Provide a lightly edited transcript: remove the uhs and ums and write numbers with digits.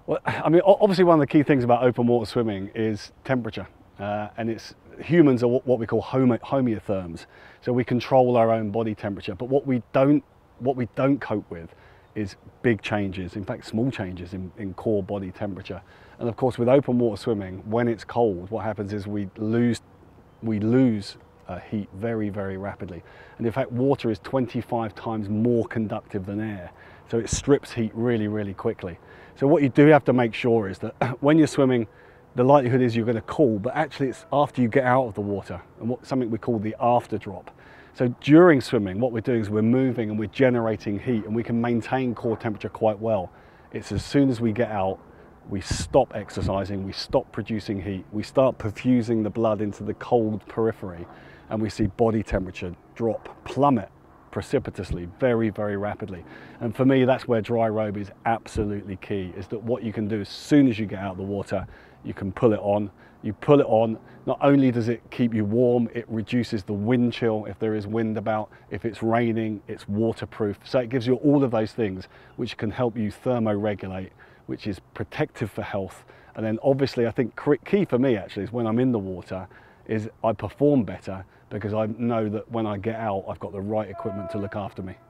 Well, I mean, obviously one of the key things about open water swimming is temperature. And humans are what we call homeotherms. So we control our own body temperature. But what we don't cope with is big changes, in fact small changes in core body temperature. And of course with open water swimming, when it's cold, what happens is we lose heat very, very rapidly. And in fact water is 25 times more conductive than air. So it strips heat really, really quickly. So what you do have to make sure is that when you're swimming, the likelihood is you're going to cool, but actually it's after you get out of the water, and something we call the after drop. So during swimming, what we're doing is we're moving and we're generating heat, and we can maintain core temperature quite well. It's as soon as we get out, we stop exercising, we stop producing heat, we start perfusing the blood into the cold periphery, and we see body temperature plummet precipitously, very, very rapidly. And for me, that's where Dryrobe is absolutely key, is that what you can do as soon as you get out of the water, you can pull it on. You pull it on, not only does it keep you warm, it reduces the wind chill if there is wind about. If it's raining, it's waterproof. So it gives you all of those things which can help you thermoregulate, which is protective for health. And then obviously I think key for me actually is when I'm in the water is I perform better, because I know that when I get out, I've got the right equipment to look after me.